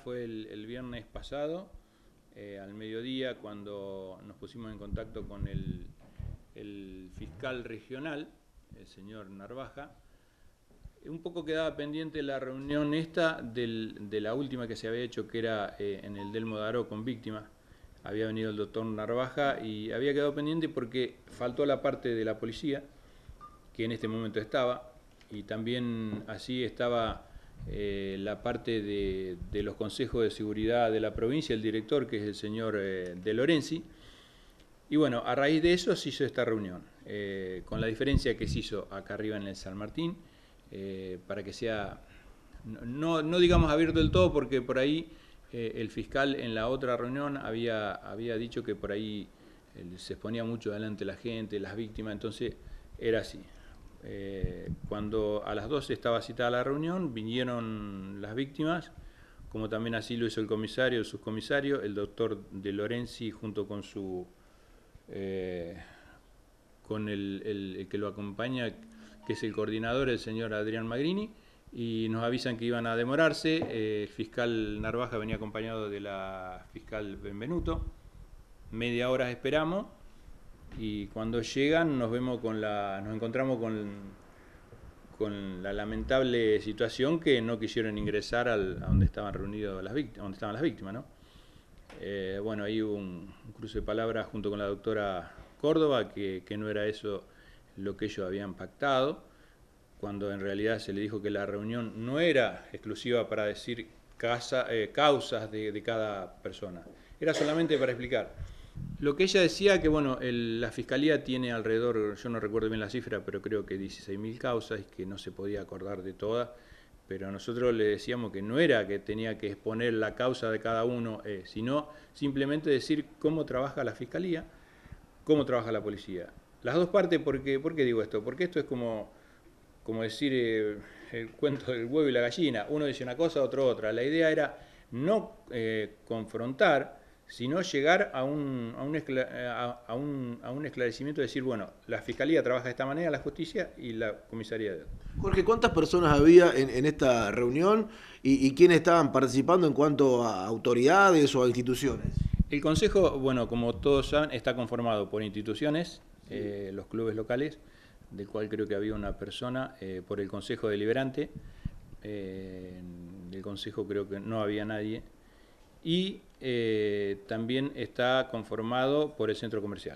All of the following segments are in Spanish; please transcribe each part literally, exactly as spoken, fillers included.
Fue el, el viernes pasado, eh, al mediodía, cuando nos pusimos en contacto con el, el fiscal regional, el señor Narvaja. Un poco quedaba pendiente la reunión esta del, de la última que se había hecho, que era eh, en el Delmo Daró con víctimas. Había venido el doctor Narvaja y había quedado pendiente porque faltó la parte de la policía, que en este momento estaba, y también así estaba eh, la parte de, de los consejos de seguridad de la provincia, el director, que es el señor eh, De Lorenzi. Y bueno, a raíz de eso se hizo esta reunión, eh, con la diferencia que se hizo acá arriba en el San Martín, eh, para que sea, no, no digamos abierto del todo, porque por ahí eh, el fiscal en la otra reunión había, había dicho que por ahí eh, se exponía mucho delante la gente, las víctimas, entonces era así. Eh, cuando a las doce estaba citada la reunión, vinieron las víctimas, como también así lo hizo el comisario, el subcomisario, el doctor De Lorenzi junto con su eh, con el, el, el que lo acompaña, que es el coordinador, el señor Adrián Magrini, y nos avisan que iban a demorarse. Eh, el fiscal Narvaja venía acompañado de la fiscal Benvenuto. Media hora esperamos. Y cuando llegan nos vemos con la, nos encontramos con, con la lamentable situación que no quisieron ingresar al, a donde estaban reunidos las víctimas, donde estaban las víctimas, ¿no? Eh, bueno, ahí hubo un, un cruce de palabras junto con la doctora Córdoba, que, que no era eso lo que ellos habían pactado, cuando en realidad se le dijo que la reunión no era exclusiva para decir casa, eh, causas de, de cada persona, era solamente para explicar. Lo que ella decía que, bueno, el, la Fiscalía tiene alrededor, yo no recuerdo bien la cifra, pero creo que dieciséis mil causas y que no se podía acordar de todas, pero nosotros le decíamos que no era que tenía que exponer la causa de cada uno, eh, sino simplemente decir cómo trabaja la Fiscalía, cómo trabaja la Policía. Las dos partes, porque, ¿por qué digo esto? Porque esto es como, como decir eh, el cuento del huevo y la gallina, uno dice una cosa, otro otra. La idea era no eh, confrontar, sino llegar a un, a, un a, un, a un esclarecimiento de decir, bueno, la Fiscalía trabaja de esta manera, la Justicia y la Comisaría de... Jorge, ¿cuántas personas había en, en esta reunión y, y quiénes estaban participando en cuanto a autoridades o a instituciones? El Consejo, bueno, como todos saben, está conformado por instituciones, sí. eh, los clubes locales, del cual creo que había una persona, eh, por el Consejo Deliberante, eh, del Consejo creo que no había nadie, y eh, también está conformado por el centro comercial.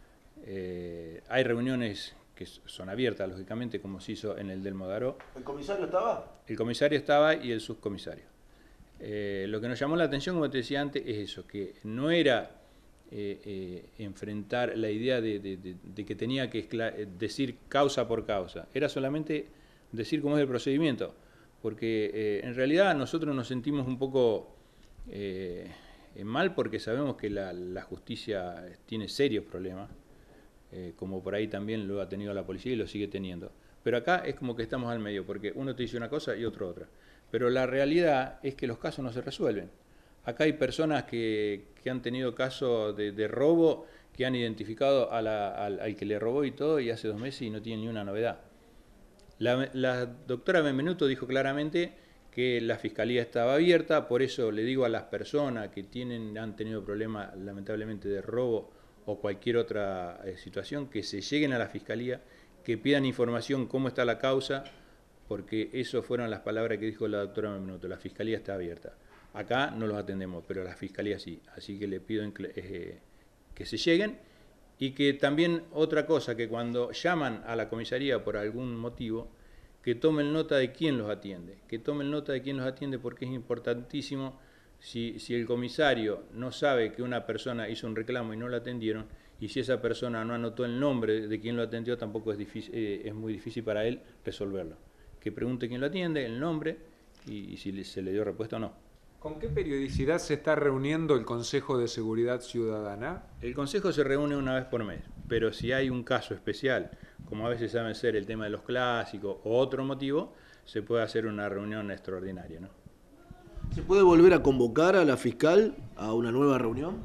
Eh, hay reuniones que son abiertas, lógicamente, como se hizo en el Delmo Daró. ¿El comisario estaba? El comisario estaba y el subcomisario. Eh, lo que nos llamó la atención, como te decía antes, es eso, que no era eh, eh, enfrentar la idea de, de, de, de que tenía que decir causa por causa, era solamente decir cómo es el procedimiento, porque eh, en realidad nosotros nos sentimos un poco eh, mal porque sabemos que la, la justicia tiene serios problemas, eh, como por ahí también lo ha tenido la policía y lo sigue teniendo, pero acá es como que estamos al medio, porque uno te dice una cosa y otro otra. Pero la realidad es que los casos no se resuelven. Acá hay personas que, que han tenido casos de, de robo, que han identificado a la, al, al que le robó y todo, y hace dos meses y no tiene ni una novedad. La, la doctora Benvenuto dijo claramente que la Fiscalía estaba abierta, por eso le digo a las personas que tienen, han tenido problemas lamentablemente de robo o cualquier otra eh, situación, que se lleguen a la Fiscalía, que pidan información cómo está la causa, porque eso fueron las palabras que dijo la doctora Benvenuto, la Fiscalía está abierta. Acá no los atendemos, pero la Fiscalía sí, así que le pido eh, que se lleguen, y que también otra cosa, que cuando llaman a la comisaría por algún motivo, que tomen nota de quién los atiende, que tomen nota de quién los atiende, porque es importantísimo, si, si el comisario no sabe que una persona hizo un reclamo y no la atendieron, y si esa persona no anotó el nombre de quien lo atendió, tampoco es, difícil, eh, es muy difícil para él resolverlo. Que pregunte quién lo atiende, el nombre y, y si se le dio respuesta o no. ¿Con qué periodicidad se está reuniendo el Consejo de Seguridad Ciudadana? El Consejo se reúne una vez por mes, pero si hay un caso especial, como a veces saben ser el tema de los clásicos o otro motivo, se puede hacer una reunión extraordinaria, ¿no? ¿Se puede volver a convocar a la fiscal a una nueva reunión?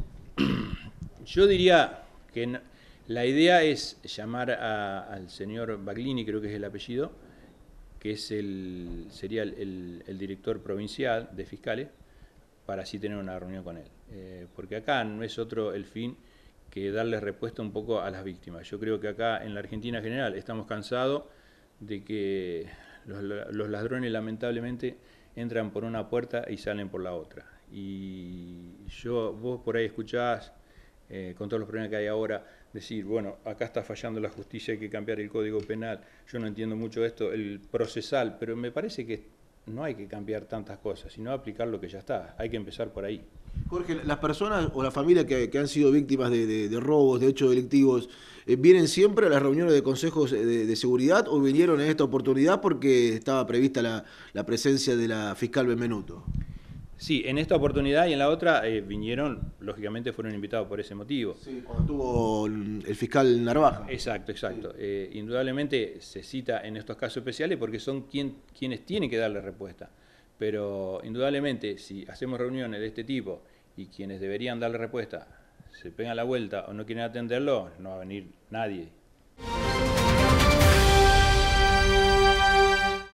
Yo diría que no, la idea es llamar a, al señor Baglini, creo que es el apellido, que es el, sería el, el, el director provincial de fiscales, para así tener una reunión con él. Eh, porque acá no es otro el fin que darle respuesta un poco a las víctimas. Yo creo que acá en la Argentina en general estamos cansados de que los, los ladrones lamentablemente entran por una puerta y salen por la otra. Y yo, vos por ahí escuchás, eh, con todos los problemas que hay ahora, decir, bueno, acá está fallando la justicia, hay que cambiar el Código Penal. Yo no entiendo mucho esto, el procesal, pero me parece que no hay que cambiar tantas cosas, sino aplicar lo que ya está. Hay que empezar por ahí. Jorge, las personas o las familias que, que han sido víctimas de, de, de robos, de hechos delictivos, eh, ¿vienen siempre a las reuniones de consejos de, de seguridad o vinieron en esta oportunidad porque estaba prevista la, la presencia de la fiscal Benvenuto? Sí, en esta oportunidad y en la otra eh, vinieron, lógicamente fueron invitados por ese motivo. Sí, cuando tuvo el fiscal Narvaja. Exacto, exacto. Sí. Eh, indudablemente se cita en estos casos especiales porque son quien, quienes tienen que darle respuesta. Pero indudablemente si hacemos reuniones de este tipo y quienes deberían darle respuesta se pegan la vuelta o no quieren atenderlo, no va a venir nadie.